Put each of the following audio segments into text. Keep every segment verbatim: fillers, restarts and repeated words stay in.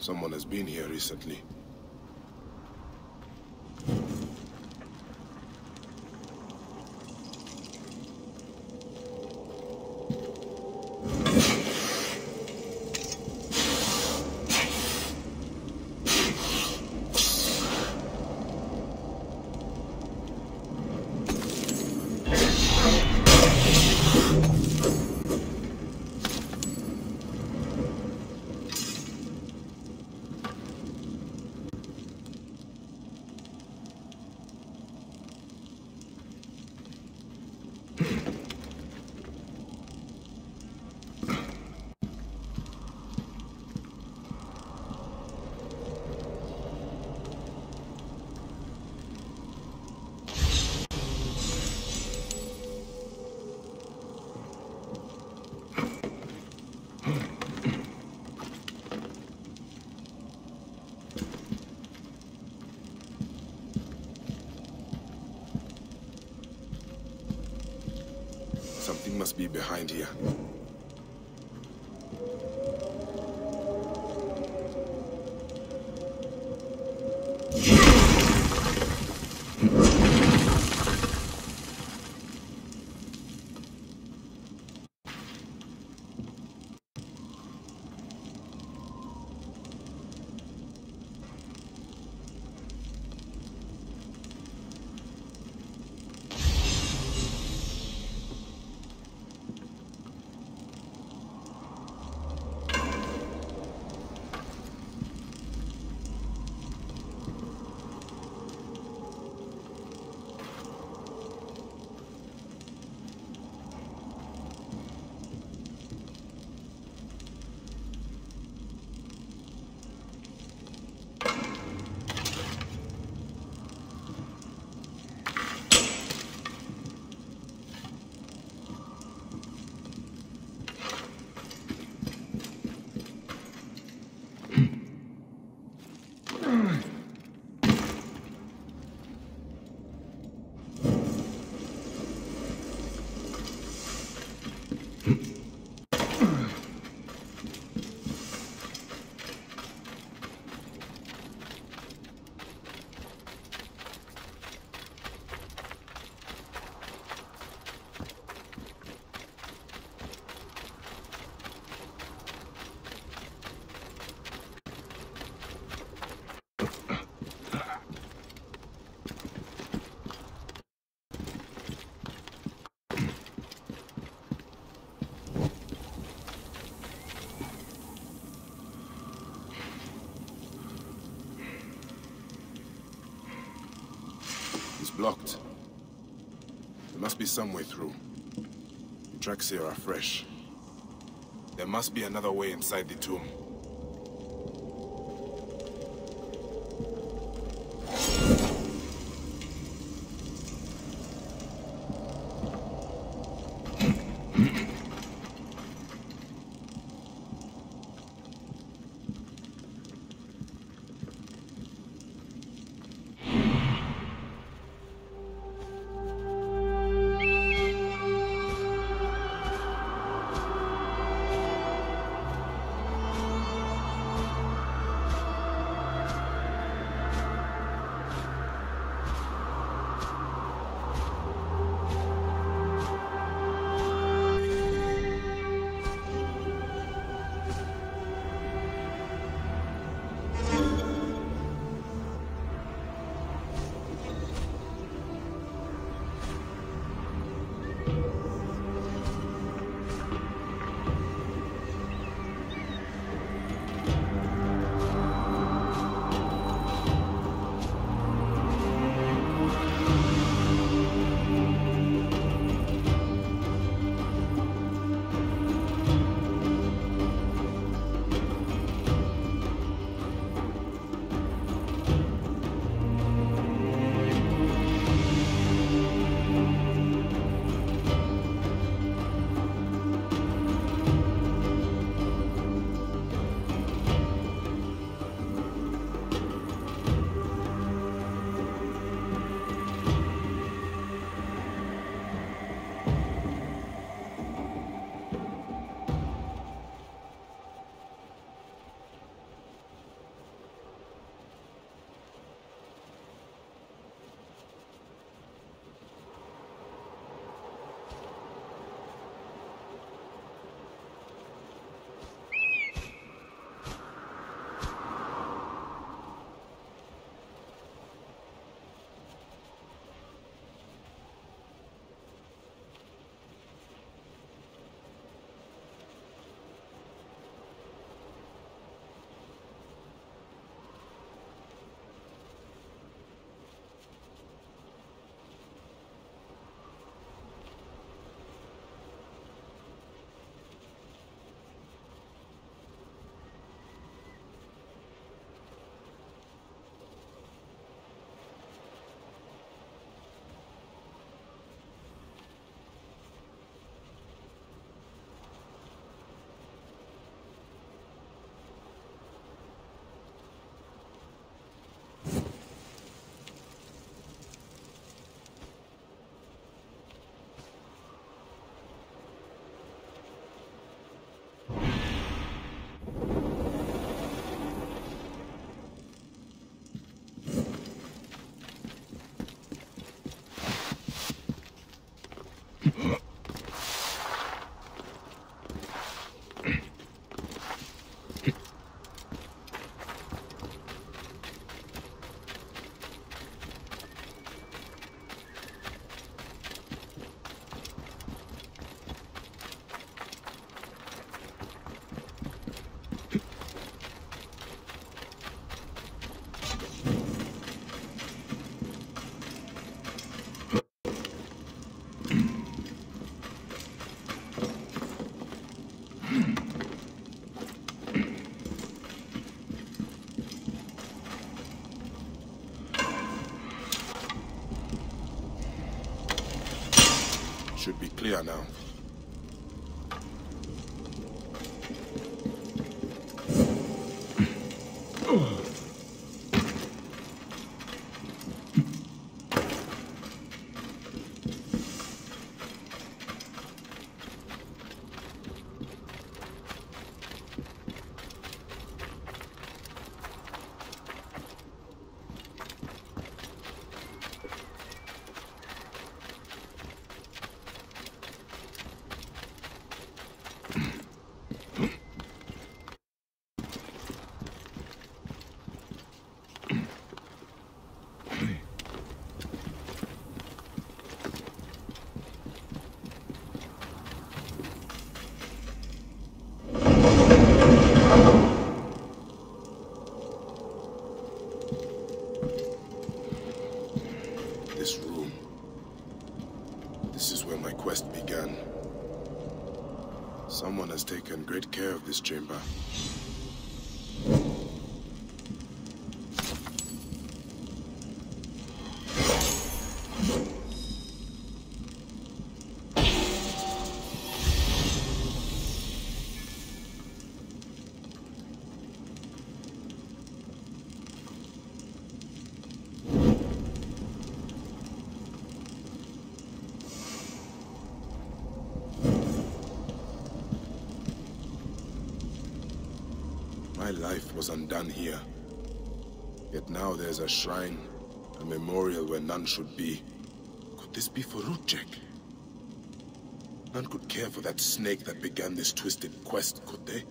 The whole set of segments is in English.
Someone has been here recently. Something must be behind here. Blocked. There must be some way through. The tracks here are fresh. There must be another way inside the tomb. should be clear now. This room. This is where my quest began. Someone has taken great care of this chamber. My life was undone here. Yet now there's a shrine, a memorial where none should be. Could this be for Rudjek? None could care for that snake that began this twisted quest, could they?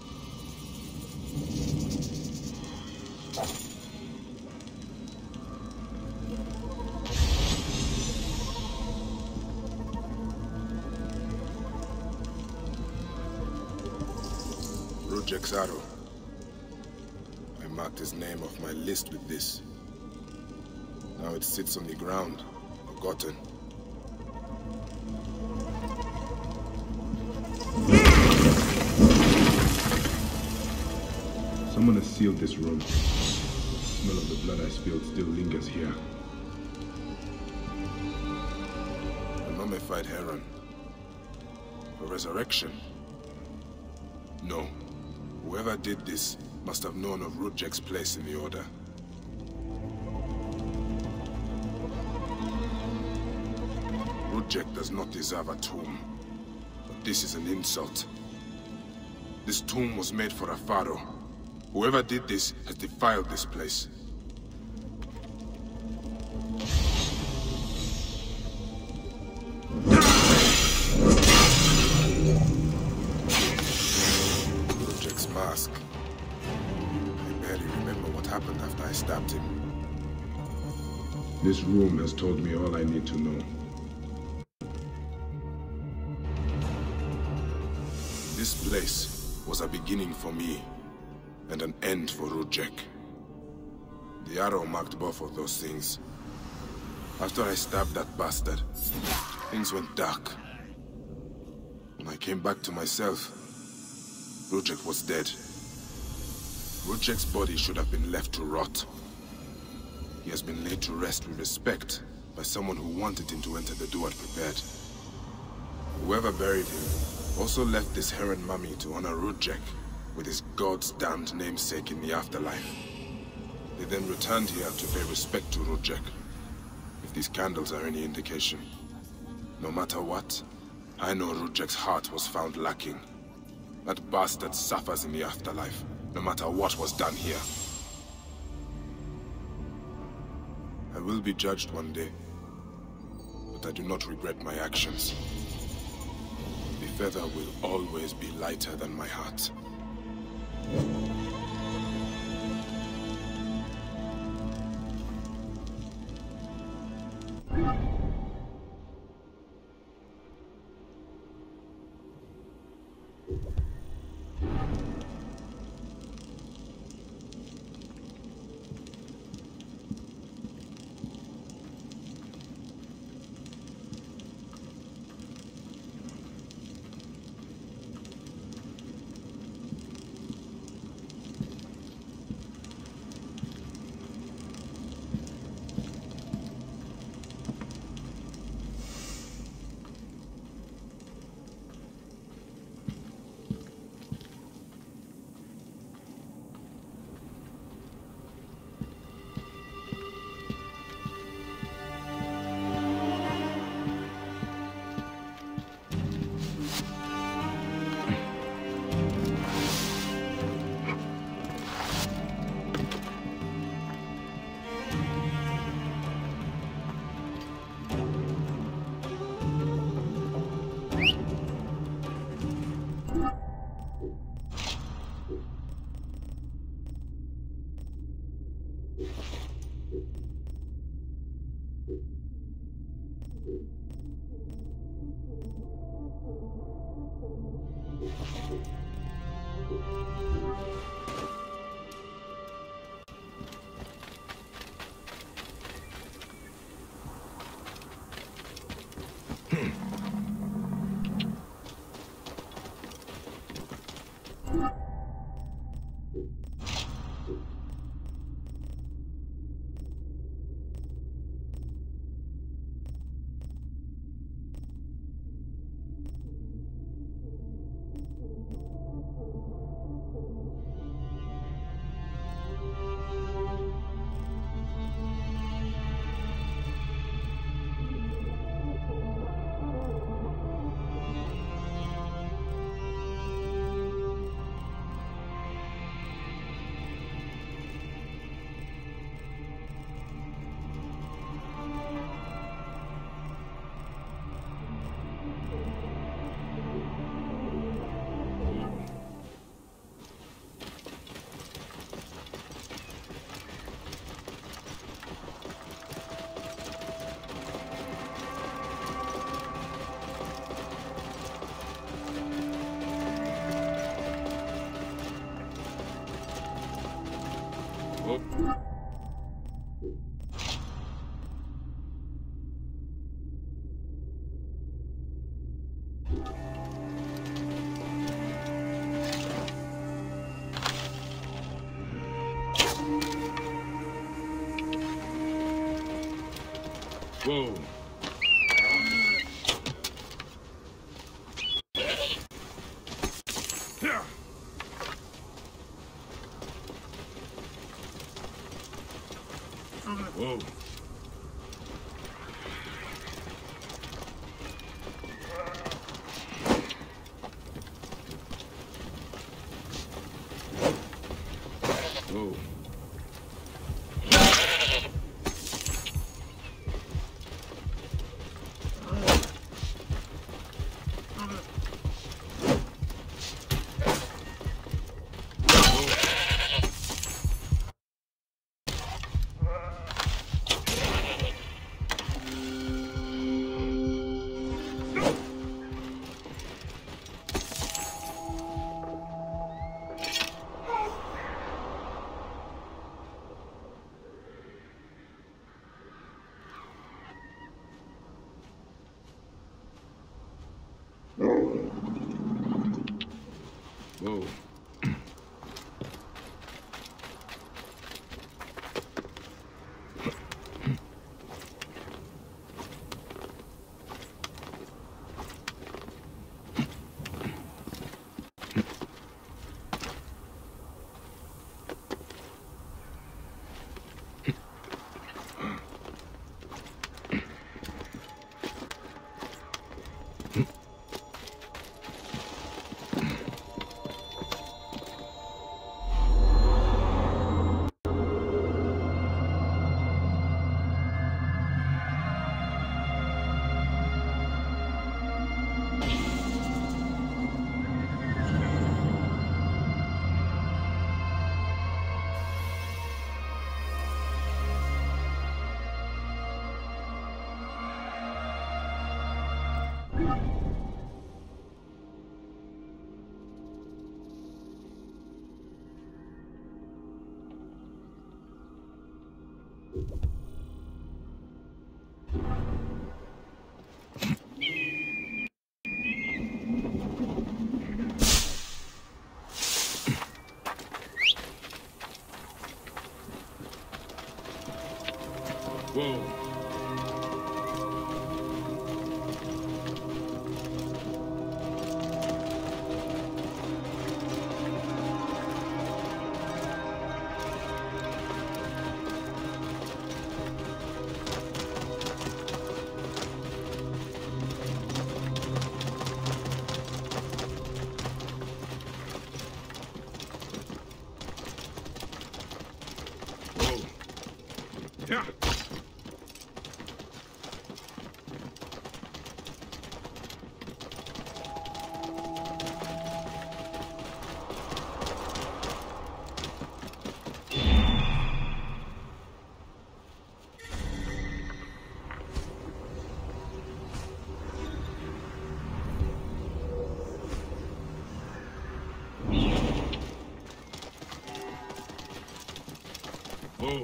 Rudjek's arrow. I marked his name off my list with this. Now it sits on the ground, forgotten. Someone has sealed this room. The smell of the blood I spilled still lingers here. A mummified heron. For resurrection? No. Whoever did this must have known of Rudjek's place in the Order. Rudjek does not deserve a tomb. But this is an insult. This tomb was made for a pharaoh. Whoever did this has defiled this place. Rudjek's mask. I barely remember what happened after I stabbed him. This room has told me all I need to know. This place was a beginning for me, and an end for Rudjek. The arrow marked both of those things. After I stabbed that bastard, things went dark. When I came back to myself, Rudjek was dead. Rudjek's body should have been left to rot. He has been laid to rest with respect by someone who wanted him to enter the Duat prepared. Whoever buried him also left this heron mummy to honor Rudjek with his god's damned namesake in the afterlife. They then returned here to pay respect to Rudjek, if these candles are any indication. No matter what, I know Rudjek's heart was found lacking. That bastard suffers in the afterlife, no matter what was done here. I will be judged one day, but I do not regret my actions. The feather will always be lighter than my heart. Whoa. Whoa. Whoa. Whoa. Whoa. Yeah. Whoa.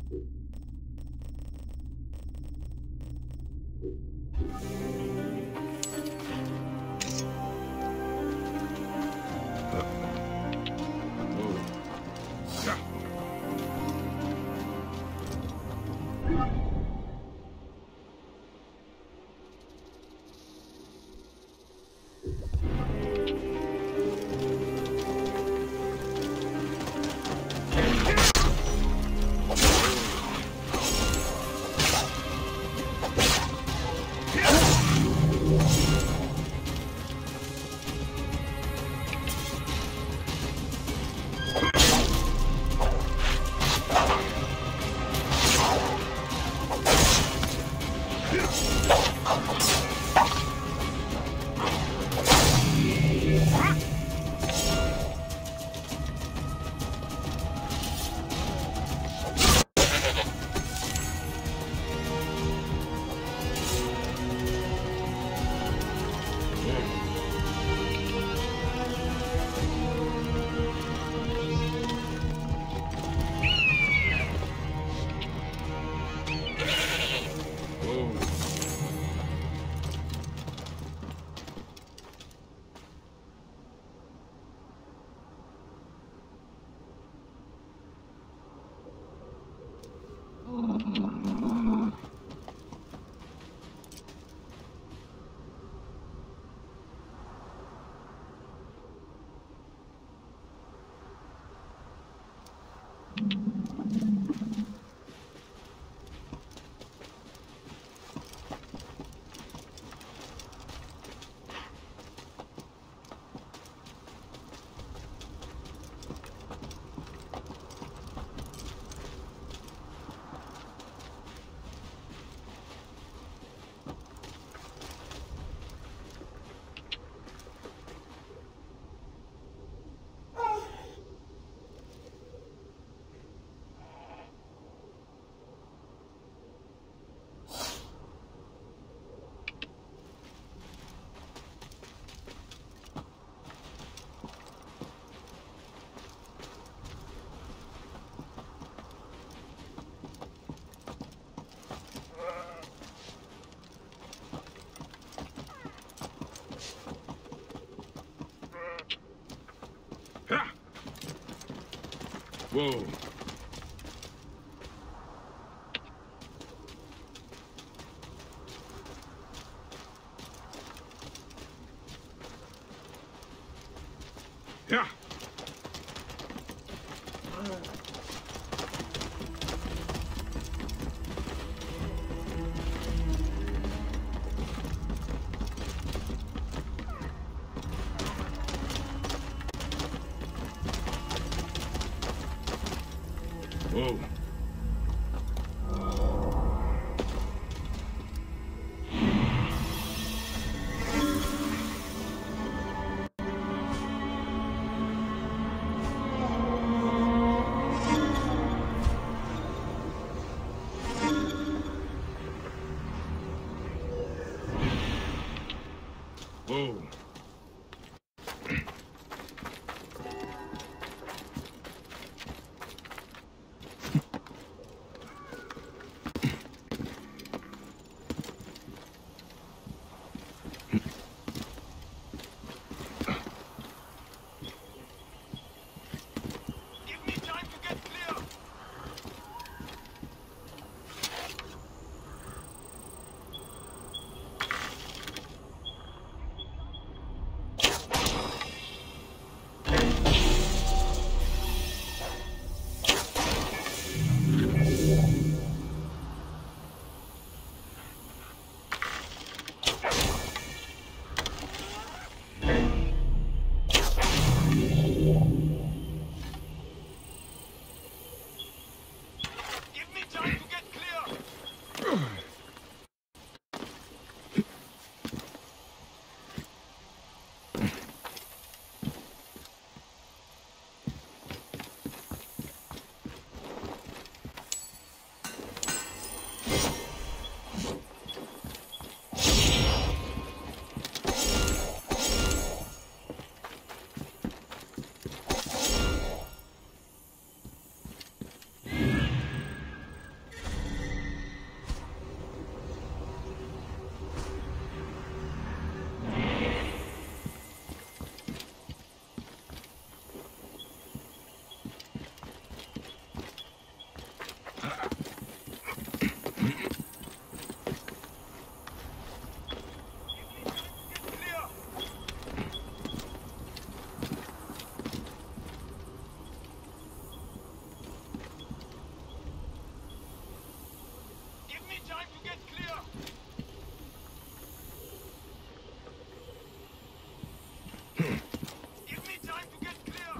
Whoa. Yeah. Give me time to get clear! Give me time to get clear!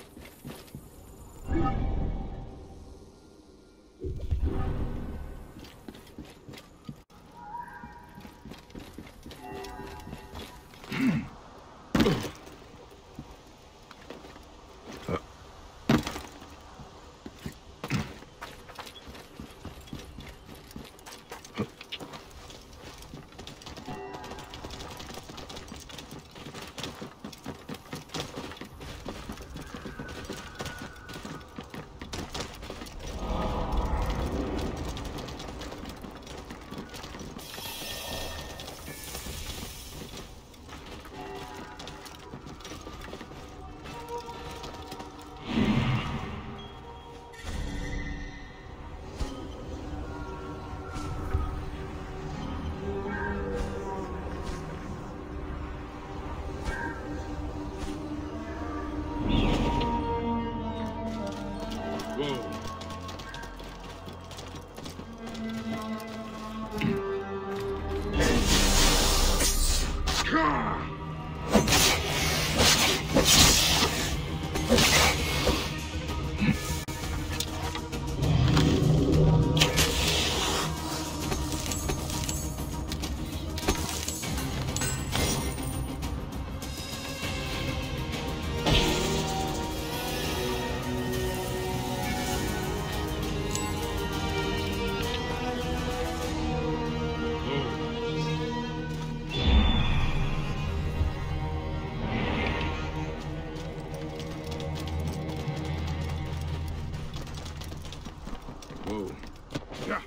Whoa. Yeah.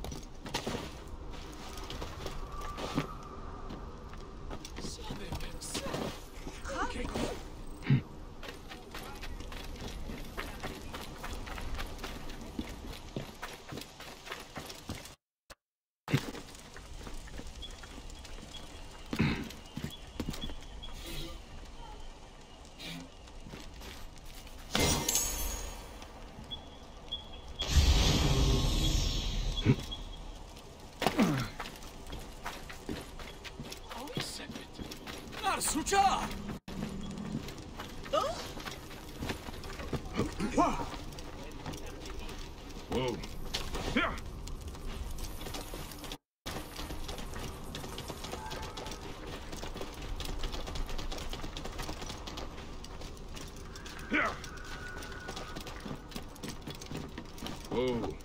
Okay. Sucha! Whoa. Yeah. Yeah. Whoa.